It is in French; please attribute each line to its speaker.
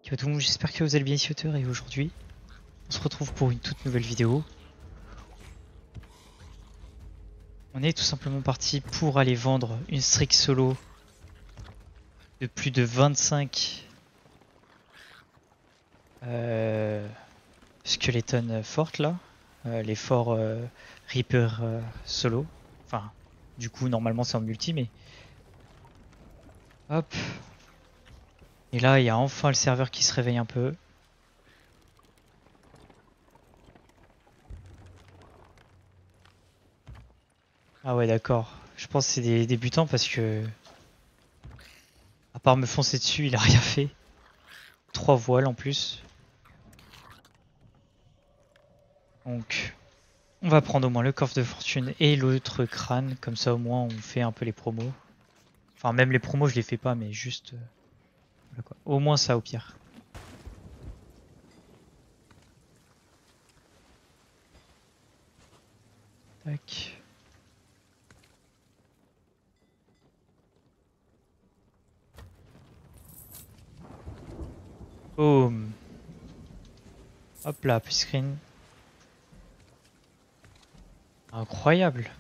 Speaker 1: Yo tout le monde, j'espère que vous allez bien ici Auteur et aujourd'hui on se retrouve pour une toute nouvelle vidéo. On est tout simplement parti pour aller vendre une streak solo de plus de 25 Skeleton fortes là, les forts Reaper solo. Enfin, du coup normalement c'est en multi mais hop. Et là il y a enfin le serveur qui se réveille un peu. Ah ouais d'accord, je pense que c'est des débutants parce que à part me foncer dessus il a rien fait. 3 voiles en plus. Donc on va prendre au moins le coffre de fortune et l'autre crâne, comme ça au moins on fait un peu les promos. Enfin même les promos je les fais pas mais juste voilà quoi. Au moins ça au pire. Tac. Boum. Hop là, plus screen. Incroyable.